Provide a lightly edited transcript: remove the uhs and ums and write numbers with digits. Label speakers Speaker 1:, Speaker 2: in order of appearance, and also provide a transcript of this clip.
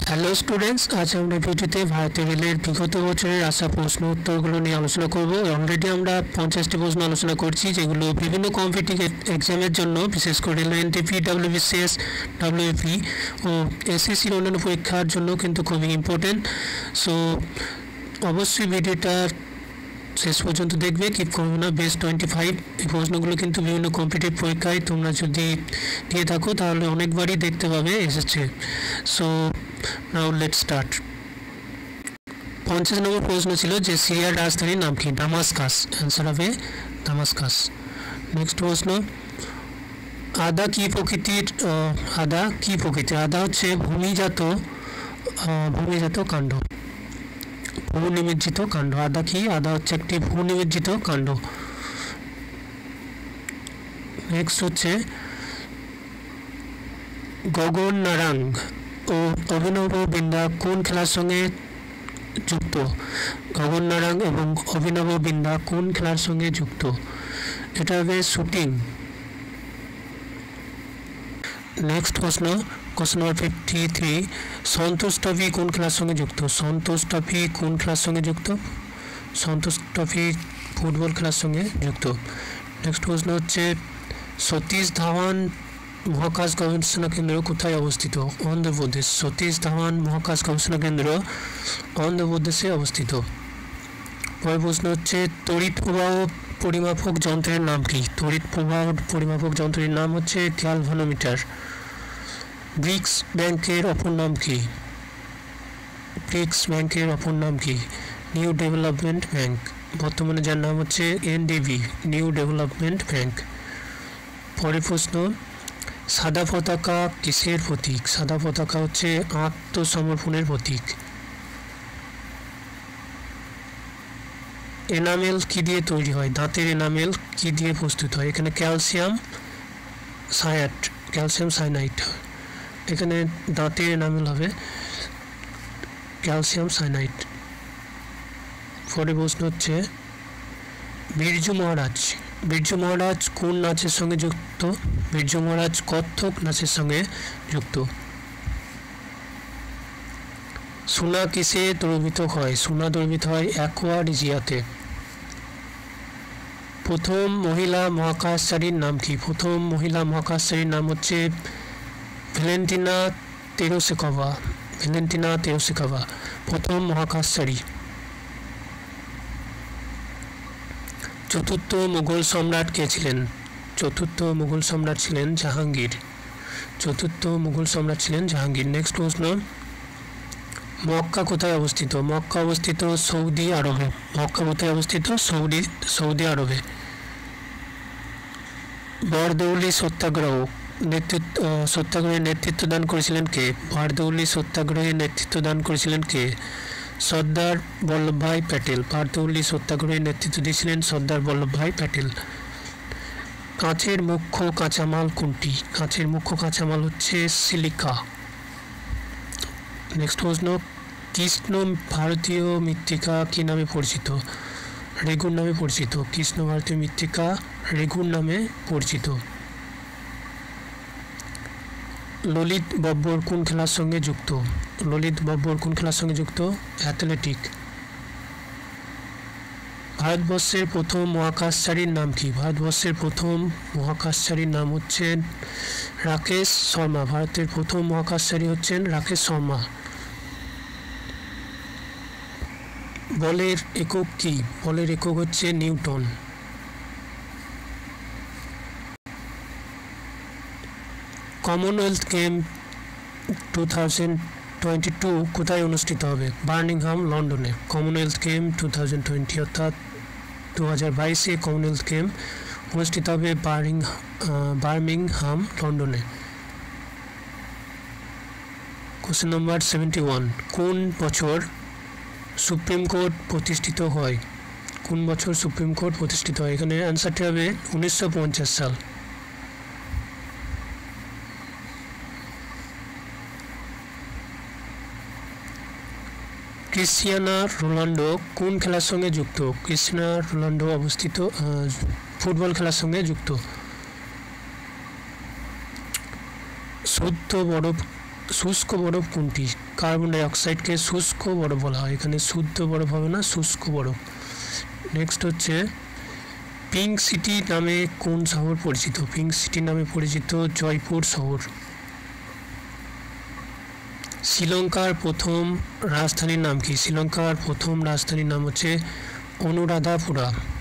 Speaker 1: Hello students, আজ আমরা ভিডিওতে ভারতীয় রেলের বিগত বছরের আসা প্রশ্ন উত্তরগুলো নিয়ে আলোচনা করব। অলরেডি আমরা 50টি প্রশ্ন আলোচনা করছি, যেগুলো বিভিন্ন কম্পিটিটিভ এক্সামের জন্য, বিশেষ করে এনটিপি, WBCS, WFE ও এসএসসির অন্যান্য পরীক্ষার জন্য কিন্তু খুবই ইম্পর্টেন্ট। সো অবশ্যই ভিডিওটা শেষ পর্যন্ত দেখবে, কিপ করবে না। বেস্ট 25 এই প্রশ্নগুলো কিন্তু বিভিন্ন কম্পিটিটিভ পরীক্ষায় তোমরা যদি দিয়ে থাকো তাহলে অনেকবারই দেখতে পাবে এসেছে। So now let's start. 50 নম্বর প্রশ্ন ছিল যে সিরিয়ার রাজধানীর নাম কি? দামাস্কাস। অ্যান্সার হবে দামাস্কাস। নেক্সট প্রশ্ন, আদা কি প্রকৃতির? আদা হচ্ছে ভূমিজাত কাণ্ড, ভূনির্মিত কাণ্ড। আদা কি? আদা হচ্ছে একটি ভূনির্মিত কাণ্ড। নেক্সট হচ্ছে গগন নারাং ও অভিনব বিন্দা কোন খেলার সঙ্গে যুক্ত? গগন নারাং এবং অভিনব বিন্দা কোন খেলার সঙ্গে যুক্ত? এটা হবে শুটিং। নেক্সট প্রশ্ন, কোশ্চেন নাম্বার 53, সন্তোষ ট্রফি কোন খেলার সঙ্গে যুক্ত? সন্তোষ ট্রফি কোন খেলার সঙ্গে যুক্ত? সন্তোষ ট্রফি ফুটবল খেলার সঙ্গে যুক্ত। নেক্সট প্রশ্ন হচ্ছে সতীশ ধাওয়ান মহাকাশ গবেষণা কেন্দ্র কোথায় অবস্থিত? অন্ধ্রপ্রদেশ। সতীশ ধাওয়ান মহাকাশ গবেষণা কেন্দ্র অন্ধ্রপ্রদেশে অবস্থিত। পরের প্রশ্ন হচ্ছে তড়িৎ প্রবাহ পরিমাপক যন্ত্রের নাম কি? তড়িৎ প্রবাহ পরিমাপক যন্ত্রের নাম হচ্ছে গ্যালভানোমিটার। ব্রিক্স ব্যাংকের অপর নাম কি? ব্রিক্স ব্যাংকের অপর নাম কি? New development bank. বর্তমানে যার নাম হচ্ছে NDB, নিউ ডেভেলপমেন্ট ব্যাংক। পরের প্রশ্ন, সাদা পতাকা কিসের প্রতীক? সাদা পতাকা হচ্ছে আত্মসমর্পণের প্রতীক। এনামেল কি দিয়ে তৈরি হয়? দাঁতের এনামেল কি দিয়ে প্রস্তুত হয়? এখানে ক্যালসিয়াম সায়ানাইড। এখানে দাঁতের এনামেল হবে ক্যালসিয়াম সায়ানাইড। পরের প্রশ্ন হচ্ছে বিরজু মহারাজ কোন নাচের সঙ্গে যুক্ত? বিরজু মহারাজ কত্থক নাচের সঙ্গে যুক্ত। সোনা কিসে দ্রবীভূত হয়? সোনা দ্রবীভূত হয় অ্যাকোয়ারিজিয়াতে। প্রথম মহিলা মহাকাশচারীর নাম কি? প্রথম মহিলা মহাকাশচারীর নাম হচ্ছে ভ্যালেন্টিনা তেরোসিকোভা, প্রথম মহাকাশচারী। চতুর্থ মুঘল সম্রাট কে ছিলেন? চতুর্থ মুঘল সম্রাট ছিলেন জাহাঙ্গীর। নেক্সট প্রশ্ন, মক্কা কোথায় অবস্থিত? মক্কা অবস্থিত সৌদি আরবে। মক্কা কোথায় অবস্থিত? সৌদি আরবে। বরদৌলি সত্যাগ্রহের নেতৃত্ব দান করেছিলেন কে? বরদৌলি সত্যাগ্রহের নেতৃত্ব দান করেছিলেন কে? সর্দার বল্লভভাই প্যাটেল। বরদৌলি সত্যাগ্রহের নেতৃত্ব দিয়েছিলেন সর্দার বল্লভভাই প্যাটেল। কাঁচের মুখ্য কাঁচামাল কোনটি? কাঁচের মুখ্য কাঁচামাল হচ্ছে সিলিকা। নেক্সট প্রশ্ন, কৃষ্ণ ভারতীয় মৃত্তিকা কি নামে পরিচিত? রেগুন নামে পরিচিত। কৃষ্ণ ভারতীয় মৃত্তিকা রেগুন নামে পরিচিত। ললিত বব্বর কোন খেলার সঙ্গে যুক্ত? অ্যাথলেটিক। ভারতবর্ষের প্রথম মহাকাশচারীর নাম কি? ভারতবর্ষের প্রথম মহাকাশচারীর নাম হচ্ছে রাকেশ শর্মা। ভারতের প্রথম মহাকাশচারী হচ্ছেন রাকেশ শর্মা। বলের একক কি? বলের একক হচ্ছে নিউটন। কমনওয়েলথ গেম 2022 কোথায় অনুষ্ঠিত হবে? বার্মিংহাম, লন্ডনে। কমনওয়েলথ গেম 2020 অর্থাৎ 2022-এ কমনওয়েলথ গেম অনুষ্ঠিত হবে বার্মিংহাম, লন্ডনে। কোশ্চেন নম্বর 71, কোন বছর সুপ্রিম কোর্ট প্রতিষ্ঠিত হয়? কোন বছর সুপ্রিম কোর্ট প্রতিষ্ঠিত হয়? এখানে অ্যান্সারটি হবে 1950 সাল। ক্রিস্টিয়ানো রোনাল্ডো কোন খেলার সঙ্গে যুক্ত? ক্রিস্টিয়ানো রোনাল্ডো অবস্থিত ফুটবল খেলার সঙ্গে যুক্ত। শুদ্ধ বরফ শুষ্ক বরফ কোনটি? কার্বন ডাই অক্সাইডকে শুষ্ক বরফ বলা হয়, এখানে শুদ্ধ বরফ হবে না, শুষ্ক বরফ। নেক্সট হচ্ছে পিঙ্ক সিটি নামে কোন শহর পরিচিত? পিঙ্ক সিটি নামে পরিচিত জয়পুর শহর। শ্রীলঙ্কার প্রথম রাজধানীর নাম কি? শ্রীলঙ্কার প্রথম রাজধানীর নাম হচ্ছে অনুরাধাপুরা।